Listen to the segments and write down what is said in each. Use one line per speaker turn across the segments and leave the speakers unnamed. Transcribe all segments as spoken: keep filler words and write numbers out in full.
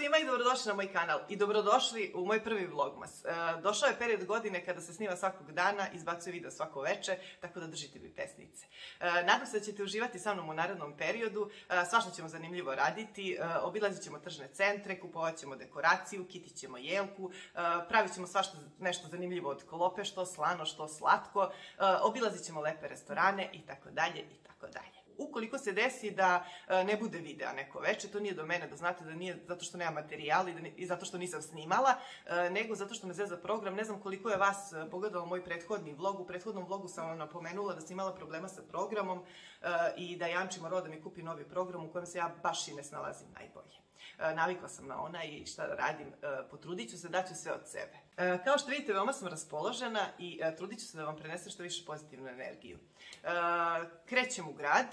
svima i dobrodošli na moj kanal i dobrodošli u moj prvi vlogmas. Došao je period godine kada se snima svakog dana, izbacuje video svako veče, tako da držite mi pesnice. Nadam se da ćete uživati sa mnom u narednom periodu, svašta ćemo zanimljivo raditi, obilazit ćemo tržne centre, kupovat ćemo dekoraciju, kitit ćemo jelku, pravit ćemo svašta nešto zanimljivo od kolope, što slano, što slatko, obilazit ćemo lepe restorane i tako dalje i tako dalje. Ukoliko se desi da ne bude videa neko veče, to nije do mene, da znate da nije zato što nema materijala i zato što nisam snimala, nego zato što me zeza program. Ne znam koliko je vas pogledalo moj prethodni vlog. U prethodnom vlogu sam vam napomenula da sam imala problema sa programom i da jamčim morao da mi kupi novi program u kojem se ja baš i ne snalazim najbolje. Navikla sam na ona i šta da radim, potrudit ću se, daću sve od sebe. Kao što vidite, veoma sam raspoložena i trudit ću se da vam prenesem što više pozitivnu energiju. Krećem u grad,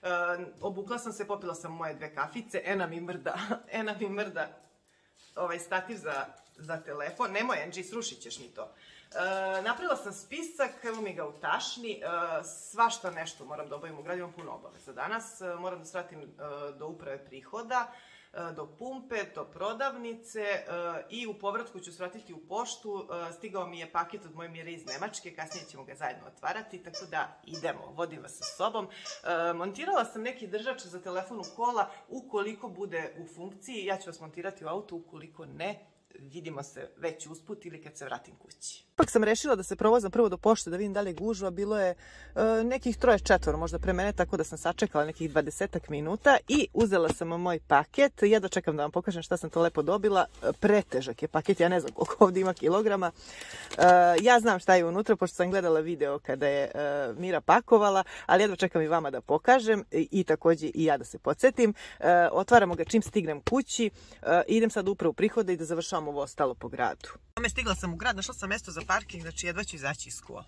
obukla sam se, popila sam moje dve kafice, ena mi mrda, ena mi mrda ovaj stativ za telefon, nemoj Angie, srušit ćeš mi to. Napravila sam spisak, evo mi ga u tašni, svašta nešto moram da obavim u gradu, imam puno obaveza danas, moram da svratim do uprave prihoda, do pumpe, do prodavnice i u povratku ću svratiti u poštu. Stigao mi je paket od moje Mire iz Nemačke, kasnije ćemo ga zajedno otvarati, tako da idemo, vodim vas sa sobom. Montirala sam neki držač za telefon u kola, ukoliko bude u funkciji, ja ću vas montirati u auto, ukoliko ne, vidimo se već usput ili kad se vratim kući. Ipak sam rešila da se provozam prvo do pošte da vidim da li je gužva, bilo je nekih troje četvoro možda pre mene, tako da sam sačekala nekih dvadesetak minuta i uzela sam moj paket. Jedva čekam da vam pokažem šta sam to lepo dobila. Pretežak je paket, ja ne znam koliko ovdje ima kilograma. Ja znam šta je unutra, pošto sam gledala video kada je Mira pakovala, ali jedva čekam i vama da pokažem i također i ja da se podsjetim. Otvaramo ga čim stignem kući, idem sad upravo u prihode i da završavam ovo ostalo po gradu. Stigla sam u grad, našla sam mjesto za parking, znači jedva ću izaći iz škola.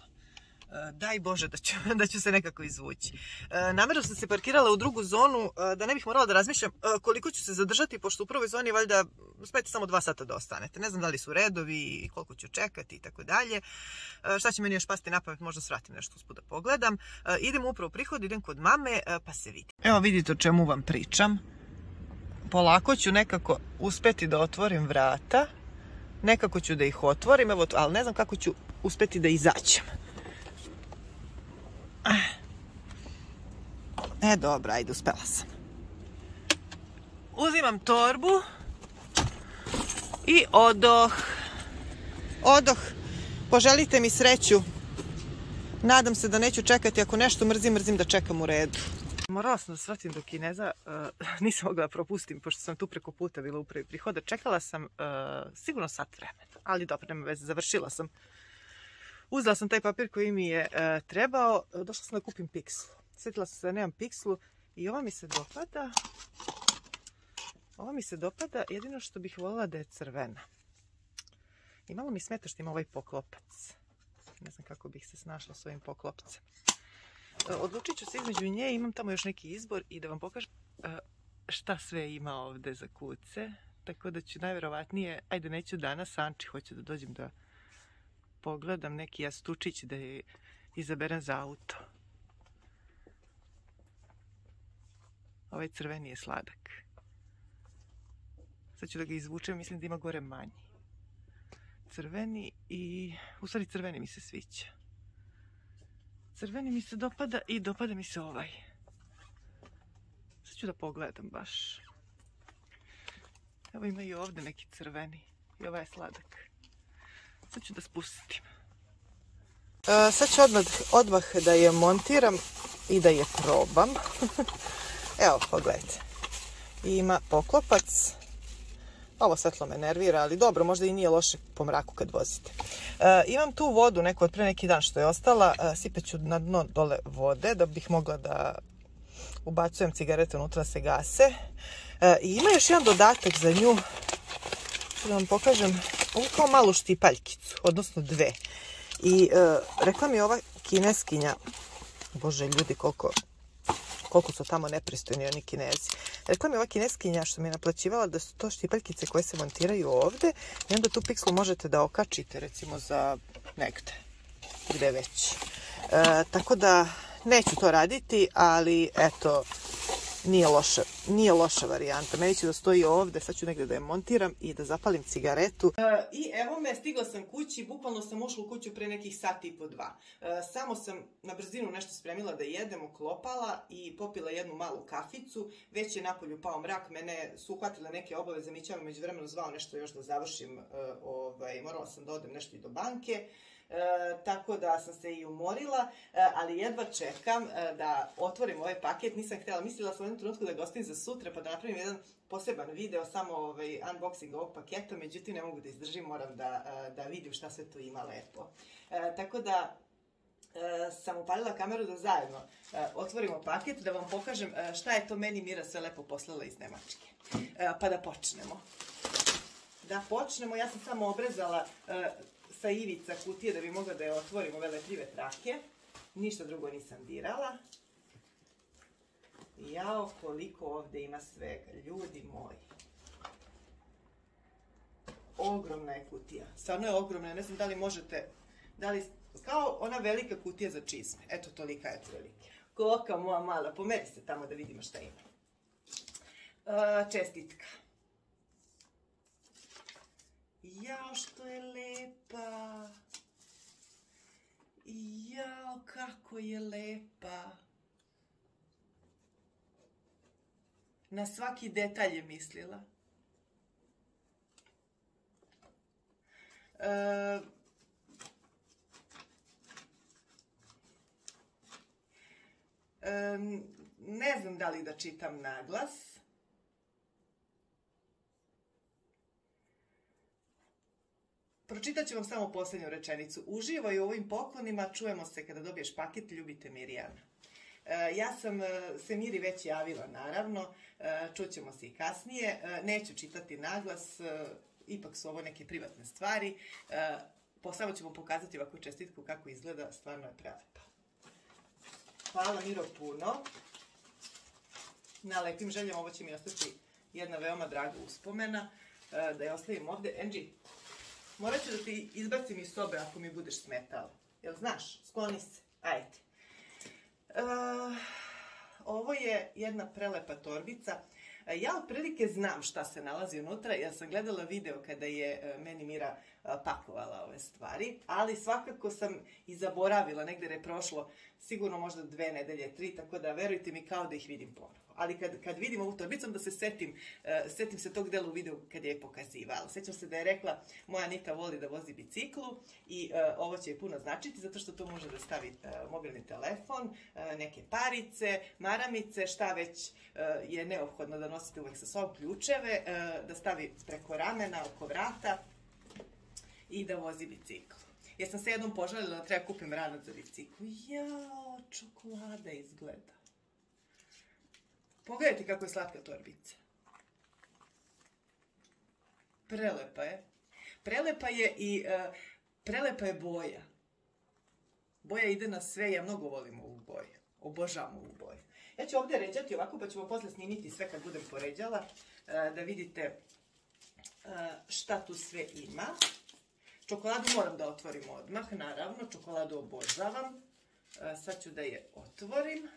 Daj Bože da ću, da ću se nekako izvući. Namerno sam se parkirala u drugu zonu da ne bih morala da razmišljam koliko ću se zadržati, pošto u prvoj zoni valjda smete samo dva sata da ostanete. Ne znam da li su redovi, koliko ću čekati i tako dalje. Šta će meni još pasti na pamet, možda svratim nešto usput da pogledam. Idem upravo u prihod, idem kod mame, pa se vidi. Evo vidite o čemu vam pričam. Polako ću nekako uspeti da otvorim vrata. Nekako ću da ih otvorim, evo, ali ne znam kako ću uspeti da izađem. E, dobro, ajde, uspela sam. Uzimam torbu i odoh. Odoh. Poželite mi sreću. Nadam se da neću čekati, ako nešto mrzim, mrzim da čekam u redu. Morala sam da svratim do Kineza, nisam mogla da propustim, pošto sam tu preko puta bila u upravi prihoda. Čekala sam sigurno sat vremena, ali dobro, nema veze, završila sam. Uzela sam taj papir koji mi je trebao, došla sam da kupim pikslu. Sjetila sam se da nemam pikslu i ova mi se dopada. Ova mi se dopada, jedino što bih voljela da je crvena. I malo mi smeta što ima ovaj poklopac. Ne znam kako bih se snašla s ovim poklopcem. Odlučit ću se između nje, imam tamo još neki izbor i da vam pokažem šta sve ima ovde za kuce. Tako da ću najverovatnije, ajde neću danas, Anči, hoću da dođem da pogledam neki jastučić da je izaberem za auto. Ovaj crveni je sladak. Sad ću da ga izvučem, mislim da ima gore manji. Crveni i... u stvari crveni mi se sviđa. Crveni mi se dopada i dopada mi se ovaj. Sad ću da pogledam baš. Evo ima i ovdje neki crveni. I ovaj je sladak. Sad ću da spustim. E, sad ću odmah, odmah da je montiram i da je probam. Evo, pogledajte. Ima poklopac. Ovo svetlo me nervira, ali dobro, možda i nije loše po mraku kad vozite. E, imam tu vodu, neku od pre neki dan što je ostala, e, sipeću na dno dole vode da bih mogla da ubacujem cigarete unutra, se gase. E, I ima još jedan dodatak za nju, da vam pokažem, ovu kao malu štipaljkicu, odnosno dve. I e, rekla mi ova kineskinja, bože ljudi koliko... koliko su tamo nepristojni oni Kinezi. Rekla mi ova kineskinja što mi je naplaćivala da su to štipaljkice koje se montiraju ovde i onda tu pikslu možete da okačite recimo za negde, gde već. E, tako da neću to raditi, ali eto, nije loša, nije loša varijanta. Meni će da stoji ovde, sad ću negdje da je montiram i da zapalim cigaretu. E, I evo me, stigla sam kući, bukvalno sam ušla u kuću pre nekih sati i po dva. E, samo sam na brzinu nešto spremila da jedem, uklopala i popila jednu malu kaficu. Već je napolju pao mrak, mene su uhvatile neke obaveze, mi će vam među vremenu zvao nešto još da završim, e, ovaj, morala sam da odem nešto i do banke. E, tako da sam se i umorila, e, ali jedva čekam e, da otvorim ovaj paket. Nisam htjela, mislila sam u jednom trenutku da ga ostavim za sutra pa da napravim jedan poseban video, samo ovaj, unboxing ovog paketa, međutim ne mogu da izdržim, moram da, da vidim šta sve tu ima lepo. E, tako da e, sam upalila kameru da zajedno e, otvorimo paket, da vam pokažem e, šta je to meni Mira sve lepo poslala iz Nemačke. E, pa da počnemo. Da počnemo, ja sam samo obrezala e, sa ivica kutije da bi mogla da je otvorim ove lepljive trake. Ništa drugo nisam dirala. Jao, koliko ovde ima svega, ljudi moji. Ogromna je kutija. Stvarno je ogromna, ne znam da li možete, da li, kao ona velika kutija za čizme. Eto, tolika je otprilike. Koka moja mala, pomeri se tamo da vidimo šta ima. E, čestitka. Jao, što je lepa. Jao, kako je lepa. Na svaki detalj je mislila. E, e, ne znam da li da čitam naglas. Pročitat ću vam samo posljednju rečenicu. Uživaj u ovim poklonima, čujemo se kada dobiješ paket, ljubite Mirjana. E, ja sam se Miri već javila, naravno, e, čućemo se i kasnije. E, neću čitati naglas, e, ipak su ovo neke privatne stvari. E, samo ću vam pokazati ovakvu čestitku kako izgleda, stvarno je prelepa. Hvala Miro puno. Na lepim željama, ovo će mi ostati jedna veoma draga uspomena. E, da je ostavim ovde. Angie, morat ću da ti izbacim iz sobe ako mi budeš smetala. Jel znaš? Skloni se. Ajde. E, ovo je jedna prelepa torbica. E, ja otprilike znam šta se nalazi unutra. Ja sam gledala video kada je meni Mira pakovala ove stvari. Ali svakako sam i zaboravila. Negdje je prošlo sigurno možda dve nedelje, tri. Tako da verujte mi kao da ih vidim ponovo. Ali kad, kad vidim ovu torbicu, onda se setim, uh, setim se tog dela u videu kad je pokazivala. Sećam se da je rekla, moja Anita voli da vozi biciklu i uh, ovo će je puno značiti, zato što to može da stavi uh, mobilni telefon, uh, neke parice, maramice, šta već uh, je neophodno da nosite uvek sa sobom, ključeve, uh, da stavi preko ramena, oko vrata i da vozi biciklu. Jer sam se jednom požalila da treba kupim ranac za biciklu. Jao, čokolada izgleda. Pogledajte kako je slatka torbica. Prelepa je. Prelepa je i uh, prelepa je boja. Boja ide na sve, ja mnogo volim ovu boju. Obožavam ovu boju. Ja ću ovdje ređati ovako, pa ćemo posle snimiti sve kad budem poređala, uh, da vidite uh, šta tu sve ima. Čokoladu moram da otvorim odmah, naravno, čokoladu obožavam. Uh, sad ću da je otvorim.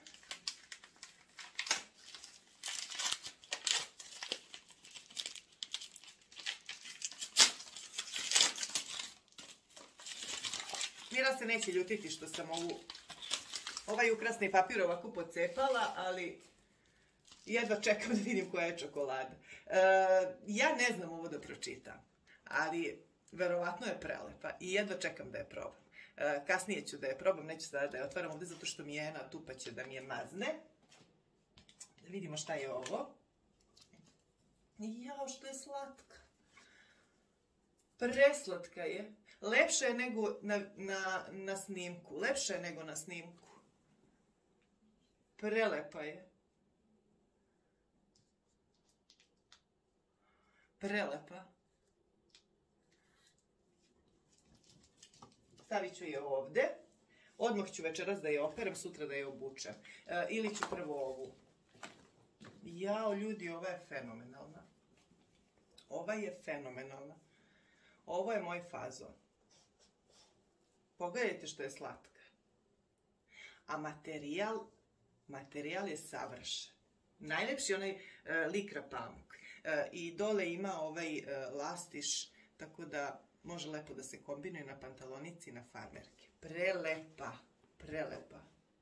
Mira se neće ljutiti što sam ovu, ovaj ukrasni papir ovako pocepala, ali jedva čekam da vidim koja je čokolada. E, ja ne znam ovo da pročitam, ali verovatno je prelepa i jedva čekam da je probam. E, kasnije ću da je probam, neću sada da je otvaram ovdje zato što mi je Ena tu pa će da mi je mazne. Da vidimo šta je ovo. Jao, što je slatka. Preslatka je. Lepše je nego na, na, na snimku. Lepše je nego na snimku. Prelepa je. Prelepa. Stavit ću je ovde. Odmah ću večeras da je operem, sutra da je obučem. E, ili ću prvo ovu. Jao, ljudi, ova je fenomenalna. Ova je fenomenalna. Ovo je moj fazon. Pogledajte što je slatka. A materijal, materijal je savršen. najlepši onaj likra pamuk. I dole ima ovaj lastiš, tako da može lepo da se kombinuje na pantalonici i na farmerke. Prelepa, prelepa.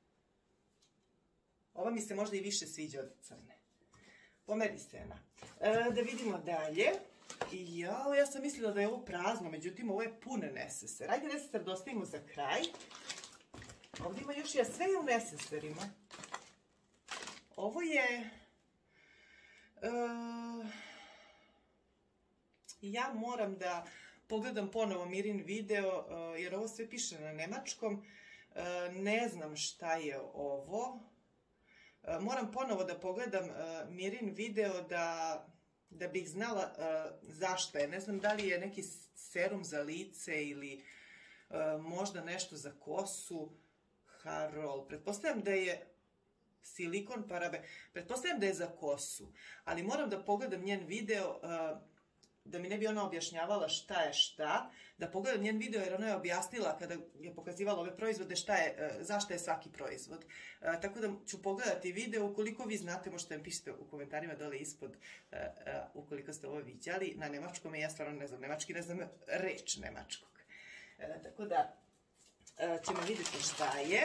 Ova mi se možda i više sviđa od crne. Pomeri se jedna. Da vidimo dalje. Jao, ja sam mislila da je ovo prazno, međutim ovo je pun neseser. Ajde neseser da ostavimo za kraj. Ovdje ima još ja, sve je u neseserima. Ovo je... Ja moram da pogledam ponovo Mirin video, jer ovo sve piše na nemačkom. Ne znam šta je ovo. Moram ponovo da pogledam Mirin video da, da bih znala zašto je. Ne znam da li je neki serum za lice ili možda nešto za kosu. Harol. Pretpostavljam da je silikon, paraben. Pretpostavljam da je za kosu. Ali moram da pogledam njen video, da mi ne bi ona objašnjavala šta je šta, da pogledam njen video jer ona je objasnila kada je pokazivala ove proizvode šta je, zašto je svaki proizvod. Tako da ću pogledati video, ukoliko vi znate možete mi pišite u komentarima dole ispod ukoliko ste ovo viđali. Na nemačkom ja stvarno ne znam nemački, ne znam reč nemačkog. Tako da ćemo vidjeti šta je.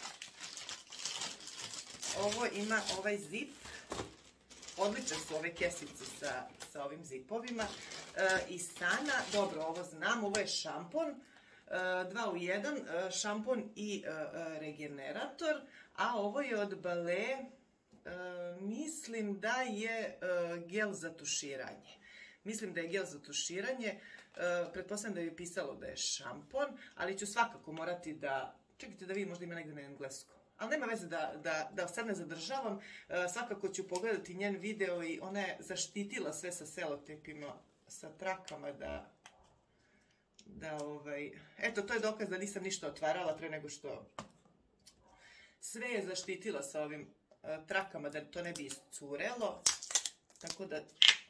Ovo ima ovaj zip. Odlične su ove kesice sa, sa ovim zipovima. E, I Sana, dobro, ovo znam, ovo je šampon. E, dva u jedan, e, šampon i e, regenerator. A ovo je od Bale, e, mislim da je e, gel za tuširanje. Mislim da je gel za tuširanje. E, pretpostavljam da je pisalo da je šampon, ali ću svakako morati da... Čekajte da vidim, možda ima negdje na engleskom. Ali nema veze da, da, da sad ne zadržavam, e, svakako ću pogledati njen video i ona je zaštitila sve sa selotepima, sa trakama da, da ovaj, eto to je dokaz da nisam ništa otvarala pre nego što sve je zaštitila sa ovim e, trakama da to ne bi iscurelo, tako da,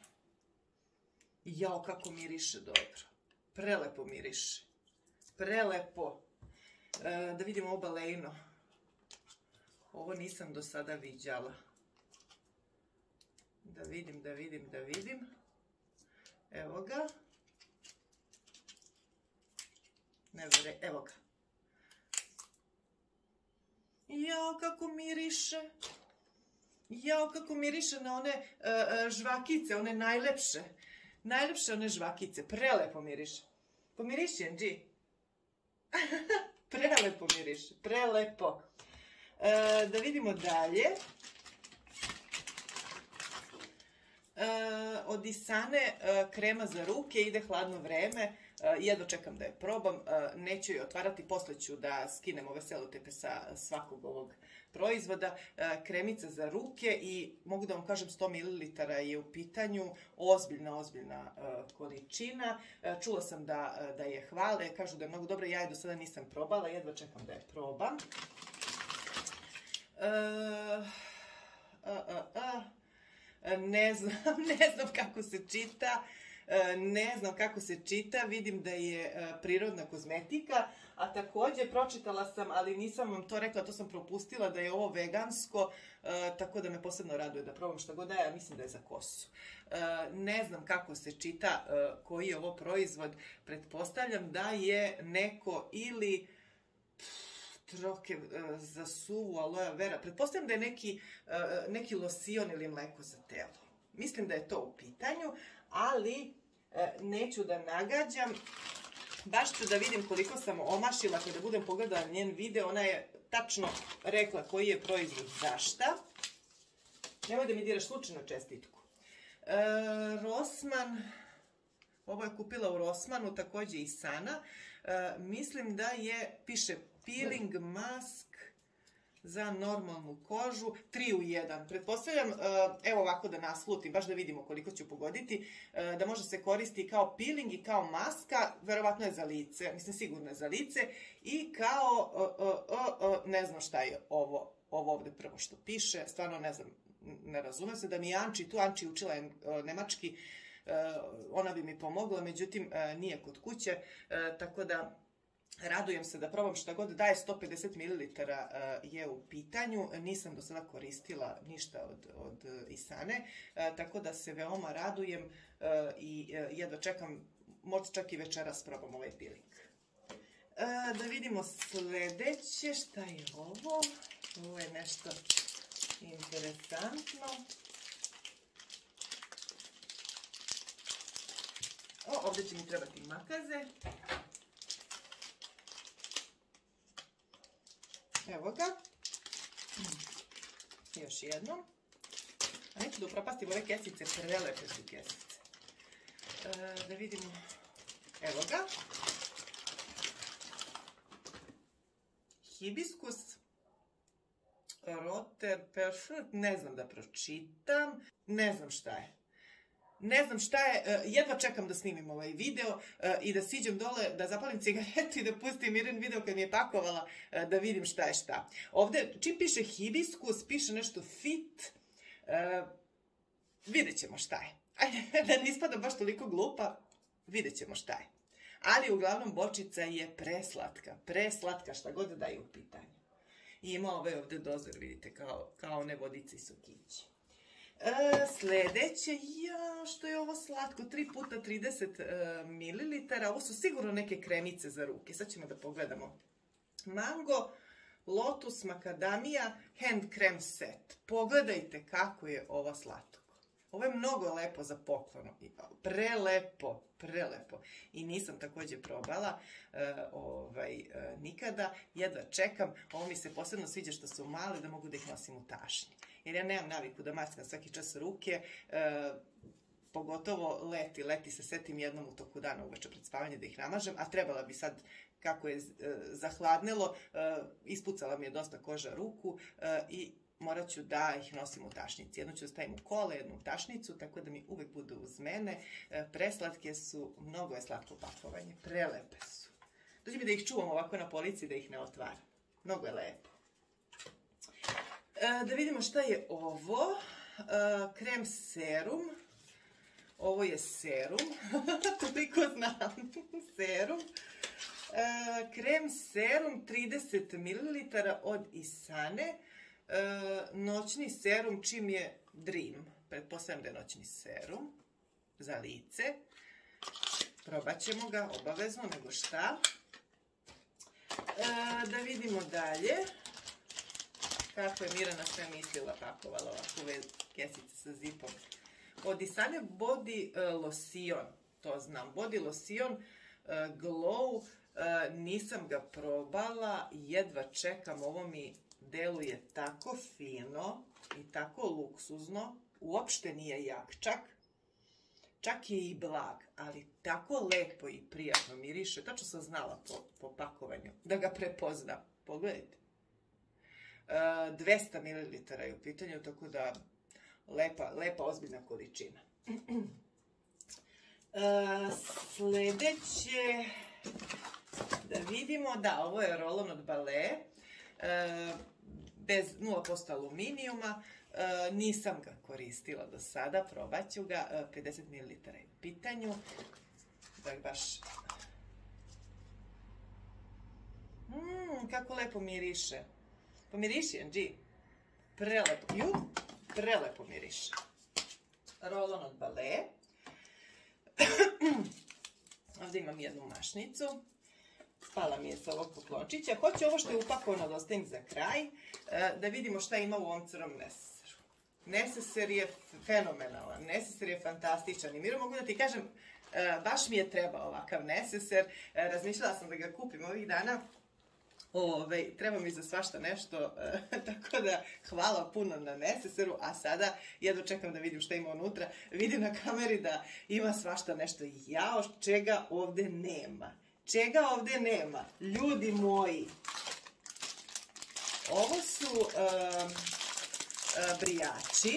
jao kako miriše dobro, prelepo miriše, prelepo, e, da vidimo ovo balejno. Ovo nisam do sada viđala. Da vidim, da vidim, da vidim. Evo ga. Ne vre, evo ga. Jao, kako miriše. Jao, kako miriše na one uh, žvakice, one najlepše. Najlepše one žvakice. Prelepo miriše. Pomiriši, Anđi? Prelepo miriše. Prelepo. E, da vidimo dalje. E, od Isane e, krema za ruke, ide hladno vreme, e, jedno čekam da je probam, e, neću je otvarati, posle ću da skinem ove selotepe sa svakog ovog proizvoda. E, kremica za ruke i mogu da vam kažem sto mililitara je u pitanju, ozbiljna, ozbiljna e, količina. E, čula sam da, da je hvale, kažu da je mnogo dobra, ja je do sada nisam probala, jedva čekam da je probam. Uh, uh, uh, uh. Ne znam, ne znam kako se čita, uh, ne znam kako se čita, vidim da je uh, prirodna kozmetika, a također pročitala sam, ali nisam vam to rekla, to sam propustila, da je ovo vegansko, uh, tako da me posebno raduje da probam šta god da je, a mislim da je za kosu. Uh, ne znam kako se čita, uh, koji je ovo proizvod, pretpostavljam da je neko ili... troke za suvu aloe vera. Pretpostavljam da je neki, neki losion ili mleko za telo. Mislim da je to u pitanju, ali neću da nagađam. Baš ću da vidim koliko sam omašila kada budem pogledala njen video. Ona je tačno rekla koji je proizvod za šta. Nemoj da mi diraš slučajno čestitku. E, Rossmann, ovo je kupila u Rossmannu, također i Sana. E, mislim da je, piše peeling mask za normalnu kožu, tri u jedan. Pretpostavljam, evo ovako da naslutim, baš da vidimo koliko ću pogoditi, da može se koristi kao peeling i kao maska, verovatno je za lice, mislim sigurno je za lice, i kao, ne znam šta je ovo, ovo ovde prvo što piše, stvarno ne znam, ne razumem se, da mi je Anči tu, Anči učila je nemački, ona bi mi pomogla, međutim nije kod kuće, tako da Radujem se da probam šta god daje, sto pedeset mililitara je u pitanju. Nisam do sada koristila ništa od, od Isane, tako da se veoma radujem i jedva čekam, možda čak i večeras probam ovaj peeling. Da vidimo sledeće, šta je ovo? Ovo je nešto interesantno. O, ovdje će mi trebati makaze. Evo ga. Još jednom. A neću da upropastim ove kesice, prelepe su kesice. Da vidimo. Evo ga. Hibiskus. Roterperšut. Ne znam da pročitam. Ne znam šta je. Ne znam šta je, jedva čekam da snimim ovaj video i da siđem dole, da zapalim cigaretu i da pustim jedan video kad mi je pakovala da vidim šta je šta. Ovde, čim piše hibiskus, piše nešto fit, vidjet ćemo šta je. Ajde, da ne ispada baš toliko glupa, vidjet ćemo šta je. Ali uglavnom bočica je preslatka, preslatka šta god da je u pitanju. I ima ovaj ovde dozor, vidite, kao one vodice i sokići. Sledeće, ja, što je ovo slatko, tri puta trideset mililitara, ovo su sigurno neke kremice za ruke, sad ćemo da pogledamo. Mango, lotus, makadamija, hand cream set. Pogledajte kako je ovo slatko. Ovo je mnogo lepo za poklon, prelepo, prelepo. I nisam takođe probala nikada, jedva čekam. Ovo mi se posebno sviđa što su mali da mogu da ih nosim u tašnji. Jer ja nemam naviku da mackam svaki čas ruke, pogotovo leti, leti se setim jednom u toku dana uveče pred spavanje da ih namažem, a trebala bi sad, kako je zahladnelo, ispucala mi je dosta koža ruku i morat ću da ih nosim u tašnici. Jednu ću da stavim u kole, jednu u tašnicu, tako da mi uvek budu uz mene. Preslatke su, mnogo je slatko pakovanje, prelepe su. Dođe mi da ih čuvam ovako na polici, da ih ne otvaram. Mnogo je lepo. Da vidimo šta je ovo. Krem serum. Ovo je serum. Toliko znam. Serum. Krem serum trideset mililitara od Isane. Noćni serum čim je Dream. Pretpostavljam da je noćni serum. Za lice. Probat ćemo ga obavezno, nego šta. Da vidimo dalje. Kako je Mirana sve mislila, pakovala ovakve kesice sa zipom. Od Isane Body Lotion, to znam. Body Lotion Glow, nisam ga probala, jedva čekam, ovo mi deluje tako fino i tako luksuzno, uopšte nije jak, čak, čak je i blag, ali tako lepo i prijatno miriše, tačno sam znala po pakovanju da ga prepoznam. Pogledajte. dvesta mililitara je u pitanju, tako da lepa, ozbiljna količina. Sledeće, da vidimo, da, ovo je rolon od Balea, bez nula posto aluminijuma, nisam ga koristila do sada, probat ću ga, pedeset mililitara je u pitanju, da baš... Mmm, kako lepo miriše. Pa miriši, Anđi. Prelepo. Ju, prelepo miriše. Rolon od Balea. Ovdje imam jednu mašnicu. Spala mi je sa ovog poklončića. Hoću ovo što je upakovano da ostavim za kraj. Da vidimo šta ima u ovom crnom neseseru. Neseser je fenomenalan. Neseser je fantastičan. I Miro, mogu da ti kažem, baš mi je treba ovakav neseser. Razmišljala sam da ga kupim ovih dana. Treba mi za svašta nešto, tako da hvala puno na neseseru, a sada jedno čekam da vidim šta ima unutra. Vidim na kameri da ima svašta nešto. Jao, čega ovde nema? Čega ovde nema? Ljudi moji, ovo su brijači.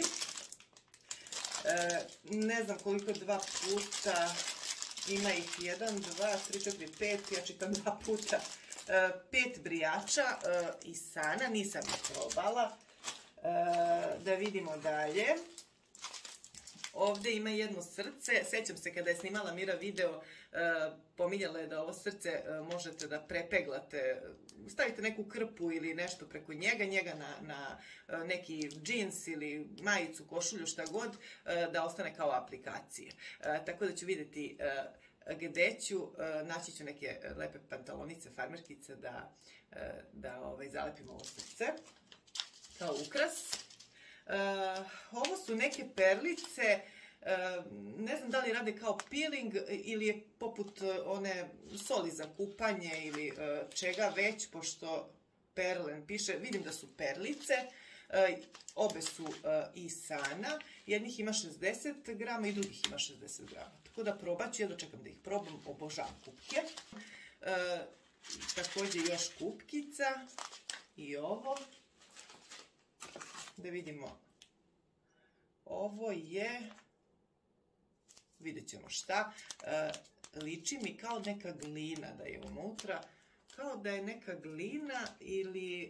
Ne znam koliko, dva puta, ima ih jedan, dva, tri, četiri, pet, ja čitam dva puta. Pet brijača Isana, nisam ih probala. Da vidimo dalje. Ovde ima jedno srce. Sećam se kada je snimala Mira video Pominjala je da ovo srce možete da prepeglate, stavite neku krpu ili nešto preko njega, njega na, na neki džins ili majicu, košulju, šta god, da ostane kao aplikacije. Tako da ću vidjeti gde ću, naći ću neke lepe pantalonice, farmerkice da, da ovaj, zalepim ovo srce kao ukras. Ovo su neke perlice. Ne znam da li rade kao peeling ili je poput one soli za kupanje ili čega već, pošto perlen piše, vidim da su perlice, obe su iz Sana, jednih ima šezdeset grama i drugih ima šezdeset grama, tako da probat ću, jedno čekam da ih probam, obožavam kupke. Također još kupkica i ovo, da vidimo, ovo je... Vidjet ćemo šta. Liči mi kao neka glina da je unutra. Kao da je neka glina ili...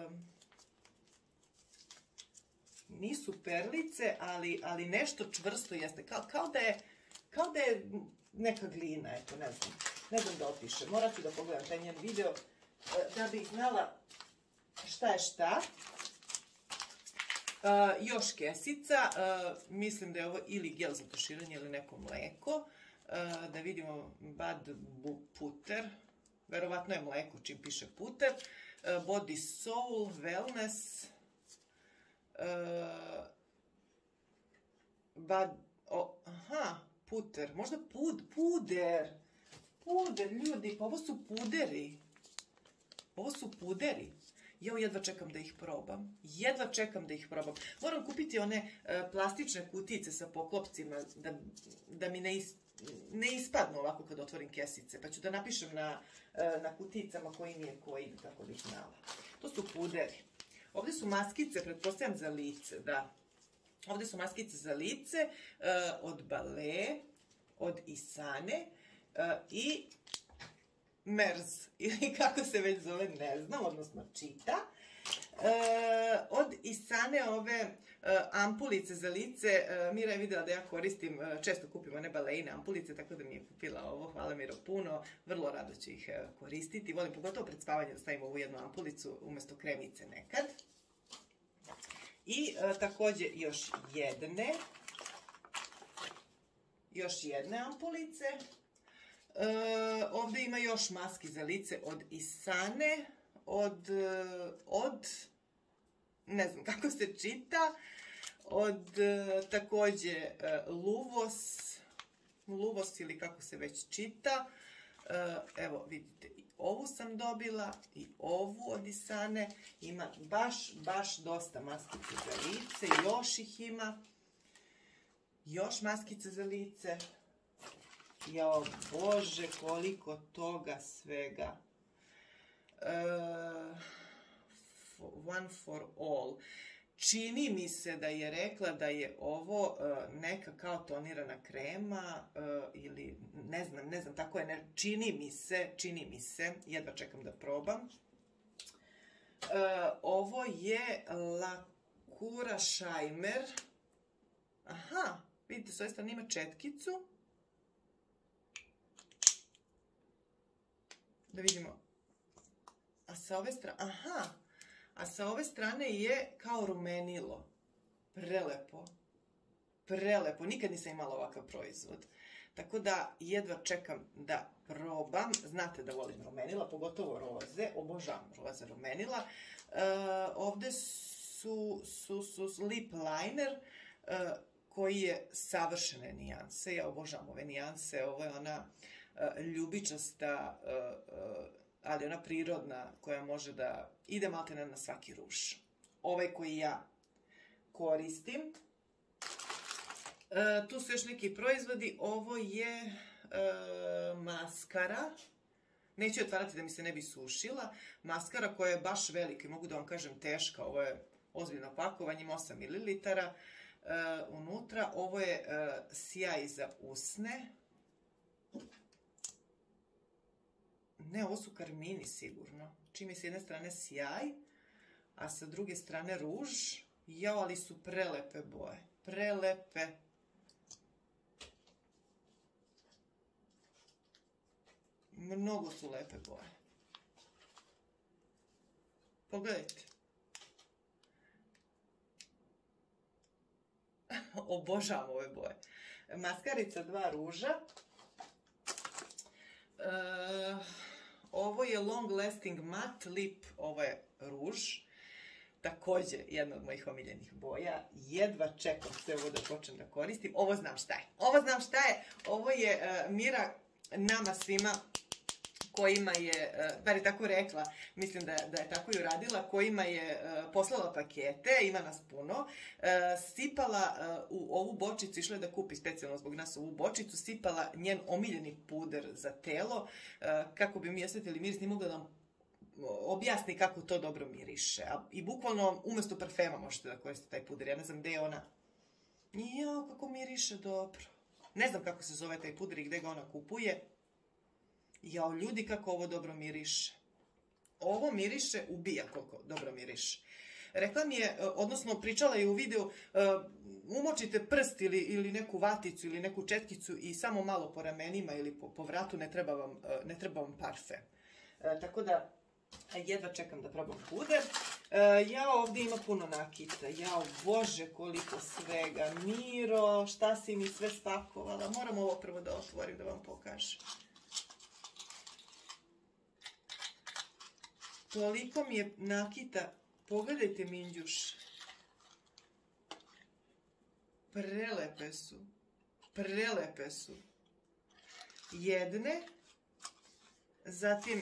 Nisu perlice, ali, ali nešto čvrsto jeste. Kao, kao, da je, kao da je neka glina, eto, ne znam. Ne znam da opišem. Morat ću da pogledam taj njen video da bih znala šta je šta. Uh, još kesica, uh, mislim da je ovo ili gel za tuširanje ili neko mleko, uh, da vidimo Bad Puter, verovatno je mleko čim piše puter, uh, Body Soul, Wellness, uh, Bad, oh, aha, puter, možda pud, puder, puder, ljudi, pa ovo su puderi, ovo su puderi. Ja jedva čekam da ih probam. Jedva čekam da ih probam. Moram kupiti one e, plastične kutice sa poklopcima da, da mi ne, is, ne ispadnu ovako kad otvorim kesice. Pa ću da napišem na, e, na kuticama koji mi je koji, tako da ih znala. To su puderi. Ovdje su maskice, pretpostavljam za lice, da. Ovdje su maskice za lice e, od Balea, od Isane e, i... Merz, ili kako se već zove, ne znam, odnosno čita. E, od Isane ove e, ampulice za lice, e, Mira je vidjela da ja koristim, e, često kupim one Baleine ampulice, tako da mi je kupila ovo, hvala Miro puno, vrlo rado ću ih e, koristiti. Volim pogotovo pred spavanje da stavim ovu jednu ampulicu umjesto kremice nekad. I e, također još jedne, još jedne ampulice. Uh, ovdje ima još maski za lice od Isane, od, uh, od, ne znam kako se čita, od uh, također uh, Luvos, Luvos ili kako se već čita. Uh, evo vidite, i ovu sam dobila i ovu od Isane. Ima baš, baš dosta maskice za lice, još ih ima, još maskice za lice. Jao, Bože, koliko toga svega. Uh, one for all. Čini mi se da je rekla da je ovo uh, neka kao tonirana krema uh, ili ne znam, ne znam, tako je, ne, čini mi se, čini mi se, jedva čekam da probam. Uh, ovo je La Cura Scheimer. Aha, vidite, s ove strane ima četkicu. Da vidimo. A sa ove strane, aha, a sa ove strane je kao rumenilo. Prelepo. Prelepo. Nikad nisam imala ovakav proizvod. Tako da jedva čekam da probam. Znate da volim rumenila, pogotovo roze. Obožavam roze rumenila. E, ovde su, su, su, su lip liner e, koji je savršene nijanse. Ja obožavam ove nijanse. Ovo je ona e, ljubičasta, e, e, ali ona prirodna koja može da ide maltene na svaki ruž. Ovaj koji ja koristim. E, tu su još neki proizvodi. Ovo je e, maskara. Neću otvarati da mi se ne bi sušila. Maskara koja je baš velika, mogu da vam kažem teška. Ovo je ozbiljno pakovanje, ima osam mililitara e, unutra. Ovo je e, sjaj za usne. Ne, ovo su karmini sigurno. Čim je s jedne strane sjaj, a sa druge strane ruž. Jao, ali su prelepe boje. Prelepe. Mnogo su lepe boje. Pogledajte. Obožavam ove boje. Maskarica dva ruža. E, ovo je Long Lasting Matte Lip, ovo je ruž. Također jedna od mojih omiljenih boja. Jedva čekam sve ovo da počnem da koristim. Ovo znam šta je. Ovo znam šta je. Ovo je uh, Mira nama svima kojima je, uh, bar je tako rekla, mislim da, da je tako i uradila, kojima je uh, poslala pakete, ima nas puno, uh, sipala uh, u ovu bočicu, išla je da kupi specijalno zbog nas ovu bočicu, sipala njen omiljeni puder za telo, uh, kako bi mi osjetili miris, nije mogla da nam objasni kako to dobro miriše. I bukvalno umjesto parfema možete da koristite taj puder. Ja ne znam gde je ona. Jao, kako miriše dobro. Ne znam kako se zove taj puder i gde ga ona kupuje. Jao, ljudi, kako ovo dobro miriše. Ovo miriše, ubija koliko dobro miriše. Rekla mi je, odnosno pričala je u videu, umočite prst ili, ili neku vaticu ili neku četkicu i samo malo po ramenima ili po, po vratu, ne treba vam, ne treba vam parfem. Tako da, jedva čekam da probam puder. Uh, ja ovdje ima puno nakita. Jao, bože, koliko svega. Miro, šta si mi sve spakovala? Moram ovo prvo da otvorim da vam pokažem. Toliko mi je nakita. Pogledajte, Minđuš. Prelepe su. Prelepe su. Jedne. Zatim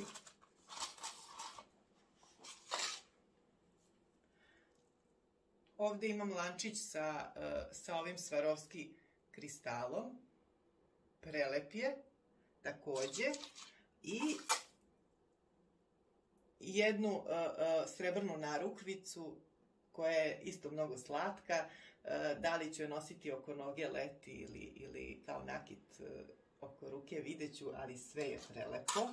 ovdje imam lančić sa, uh, sa ovim Swarovski kristalom. Prelep je. Također. I jednu uh, uh, srebrnu narukvicu koja je isto mnogo slatka. Uh, da li ću je nositi oko noge leti ili, ili kao nakit uh, oko ruke, vidjet ću, ali sve je prelepo.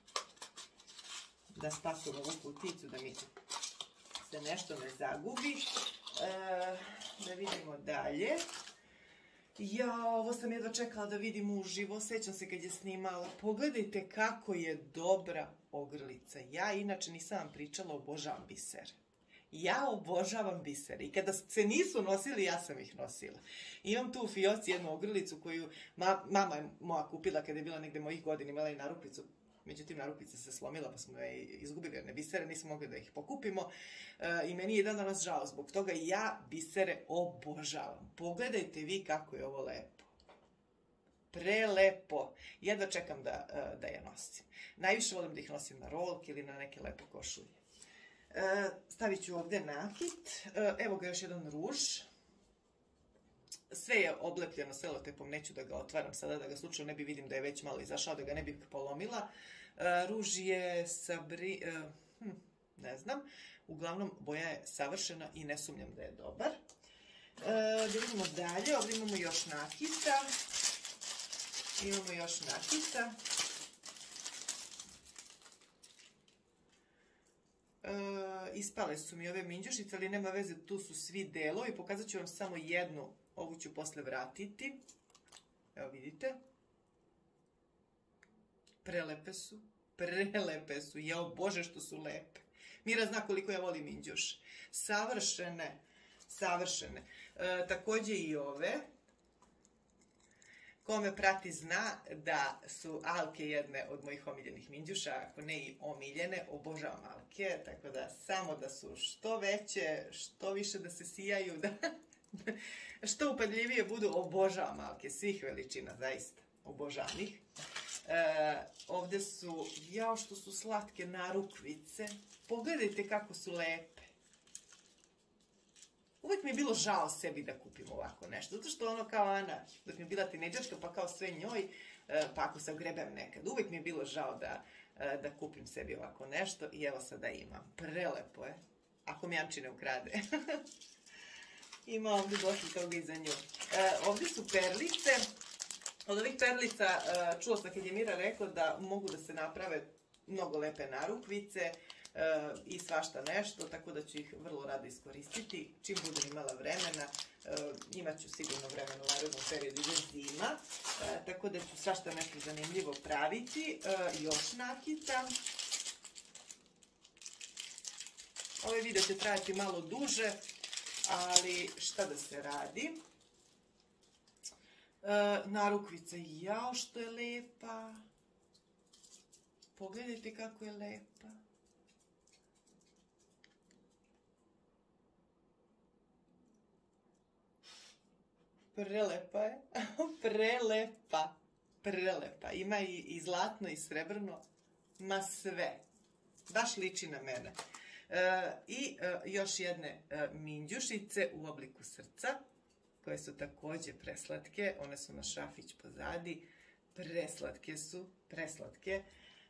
Da spakujem ovu kuticu da mi se nešto ne zagubi. E, da vidimo dalje. Ja, ovo sam jedva čekala da vidim uživo. Sjećam se kad je snimala. Pogledajte kako je dobra ogrlica. Ja inače nisam vam pričala, obožavam bisere. Ja obožavam bisere. I kada se nisu nosili, ja sam ih nosila. Imam tu u fioci jednu ogrlicu koju ma, mama je moja kupila kada je bila negde mojih godina. Imala je narukvicu. Međutim, narukvica se slomila pa smo je izgubili jedne bisere, nismo mogli da ih pokupimo. E, I meni je dan danas žao zbog toga. Ja bisere obožavam. Pogledajte vi kako je ovo lepo. Prelepo. Jedva čekam da, da je nosim. Najviše volim da ih nosim na rolke ili na neke lepe košulje. E, stavit ću ovdje nakit. E, evo ga još jedan ruž. Sve je oblepljeno selotepom, neću da ga otvaram sada, da ga slučajno ne bi vidim da je već malo izašao, da ga ne bih polomila. E, ruž je sabri... E, hm, ne znam. Uglavnom, boja je savršena i ne sumnjam da je dobar. E, da vidimo dalje, ovdje imamo još nakita. Imamo još nakita. E, ispale su mi ove minđušice, ali nema veze, tu su svi delovi. Pokazat ću vam samo jednu, ovu ću posle vratiti. Evo vidite. Prelepe su, prelepe su, jao bože što su lepe. Mira zna koliko ja volim minđuš. Savršene, savršene. E, također i ove. Ko me prati zna da su alke jedne od mojih omiljenih minđuša, ako ne i omiljene, obožavam alke, tako da samo da su što veće, što više da se sijaju, da što upadljivije budu, obožavam alke, svih veličina, zaista, obožavam ih. E, ovdje su, jao što su slatke narukvice, pogledajte kako su lepe. Uvijek mi je bilo žao sebi da kupim ovako nešto, zato što ono kao Ana, dok mi je bila tinejdžerka, pa kao sve njoj, pa ako se ogrebem nekad, uvijek mi je bilo žao da, da kupim sebi ovako nešto i evo sada imam. Prelepo je, ako mi Janči ne ukrade. Ima ovdje došli toga i za nju. E, ovdje su perlice. Od ovih perlica čula sam kad je Mira rekla da mogu da se naprave mnogo lepe narukvice. i svašta nešto, tako da ću ih vrlo rado iskoristiti. Čim budem imala vremena, imat ću sigurno vremena u narednom periodu ide zima, tako da ću svašta nešto zanimljivo praviti. Još nakita. Ovaj video će trajati malo duže, ali šta da se radi. Narukvica, jao što je lepa. Pogledajte kako je lepa. Prelepa je. Prelepa. Prelepa. Ima i zlatno i srebrno. Ma sve. Baš liči na mene. I još jedne minđušice u obliku srca, koje su također preslatke. One su na šafić pozadi. Preslatke su. Preslatke.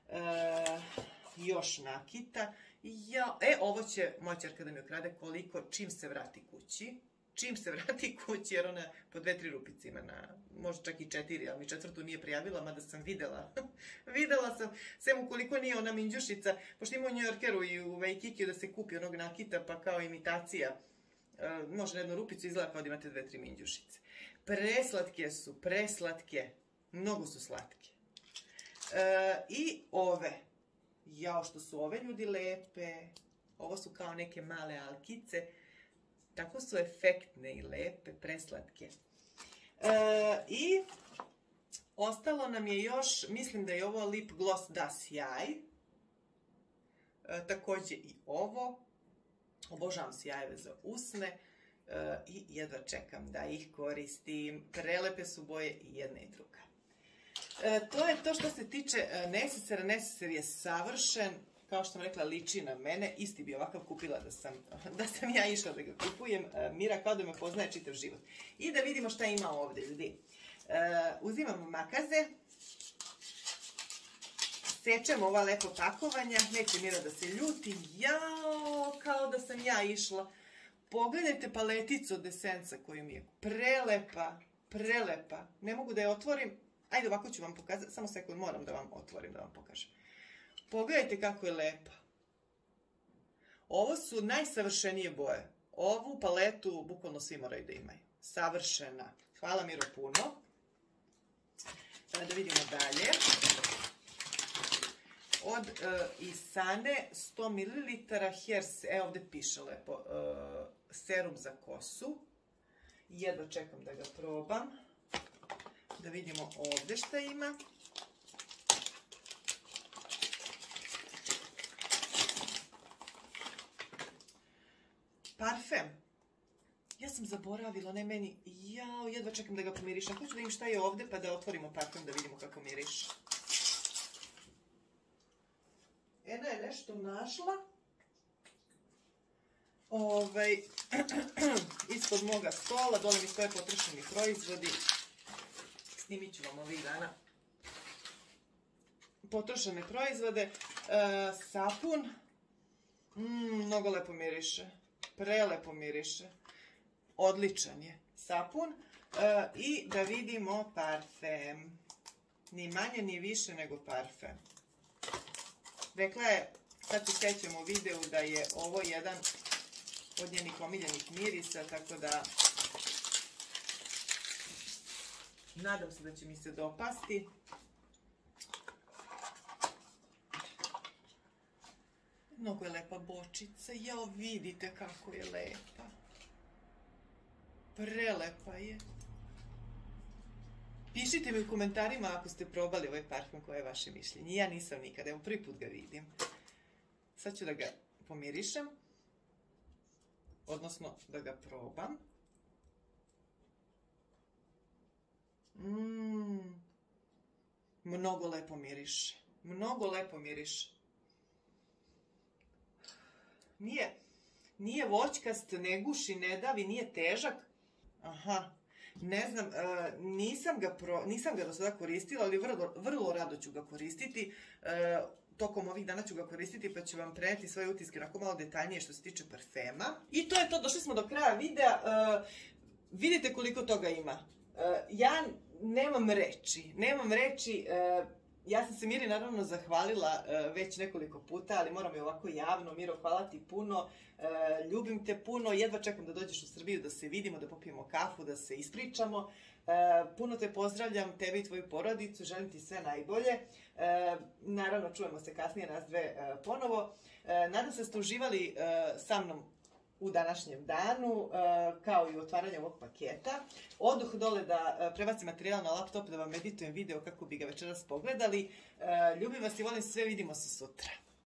Još nakita. E, ovo će moja ćerka da mi okrade koliko čim se vrati kući. Čim se vrati kući, jer ona po dve, tri rupice ima na, možda čak i četiri, ali mi četvrtu nije prijavila, mada sam videla. Videla sam, sem ukoliko nije ona minđušica, pošto ima u New Yorkeru i u Waikikiju da se kupi onog nakita, pa kao imitacija, može na jednu rupicu izgleda kao da imate dve, tri minđušice. Preslatke su, preslatke, mnogo su slatke. I ove, jao što su ove ljudi lepe, ovo su kao neke male alkice, tako su efektne i lepe, preslatke. I ostalo nam je još, mislim da je ovo lip gloss da sjaj. Također i ovo. Obožavam sjajeve za usne. I jedva čekam da ih koristim. Prelepe su boje i jedna i druga. To je to što se tiče nesesera. Neseser je savršen. Kao što sam rekla, liči na mene. Isti bi ovakav kupila da sam, da sam ja išla da ga kupujem. Mira kao da me poznaje čitav život. I da vidimo šta ima ovdje, ljudi. Uzimamo makaze. Sečemo ova lepo pakovanja. Neće Mira da se ljuti. Jao, kao da sam ja išla. Pogledajte paleticu od Essensa koju mi je. Prelepa, prelepa. Ne mogu da je otvorim. Ajde, ovako ću vam pokazati. Samo sekund, moram da vam otvorim, da vam pokažem. Pogledajte kako je lepa. Ovo su najsavršenije boje. Ovu paletu bukvalno svi moraju da imaju. Savršena. Hvala Miro puno. Da vidimo dalje. Od Isane sto mililitara hair, evo ovdje piše lepo, serum za kosu. Jedva čekam da ga probam. Da vidimo ovdje šta ima. Parfem. Ja sam zaboravila, ne meni, jao, jedva čekam da ga pomirišem. Hoću da vidim šta je ovdje pa da otvorimo parfem da vidimo kako miriš. Ena je nešto našla. Ovaj, ispod moga stola, dole mi stoje potrošeni proizvodi. Snimit ću vam ovih dana. Potrošene proizvode. Sapun. Mnogo lepo miriše. Prelepo miriše. Odličan je sapun. I da vidimo parfem. Ni manje ni više nego parfem. Rekla je, sad se sećam u videu da je ovo jedan od njenih omiljenih mirisa, tako da nadam se da će mi se dopasti. Mnogo je lepa bočica, jao vidite kako je lepa. Prelepa je. Pišite mi u komentarima ako ste probali ovaj parfum, koje je vaše mišljenje. Ja nisam nikada, evo prvi put ga vidim. Sad ću da ga pomirišem. Odnosno da ga probam. Mmm. Mnogo lepo miriše. Mnogo lepo miriše. Nije, nije voćkast, ne guši, ne davi, nije težak. Aha. Ne znam, nisam ga, pro, nisam ga do sada koristila, ali vrlo, vrlo rado ću ga koristiti. Tokom ovih dana ću ga koristiti pa ću vam preneti svoje utiske onako malo detaljnije što se tiče parfema. I to je to, došli smo do kraja videa. Vidite koliko toga ima. Ja nemam reči, nemam reči. Ja sam se Miri naravno zahvalila uh, već nekoliko puta, ali moram je ovako javno. Miro, hvala ti puno, uh, ljubim te puno, jedva čekam da dođeš u Srbiju, da se vidimo, da popijemo kafu, da se ispričamo. Uh, puno te pozdravljam, tebe i tvoju porodicu, želim ti sve najbolje. Uh, naravno, čujemo se kasnije nas dve uh, ponovo. Uh, nadam se da ste uživali uh, sa mnom u današnjem danu, kao i u otvaranju ovog paketa. Odoh dole da prebacim materijal na laptop, da vam editujem video kako bi ga večeras pogledali. Ljubim vas i volim sve, vidimo se sutra.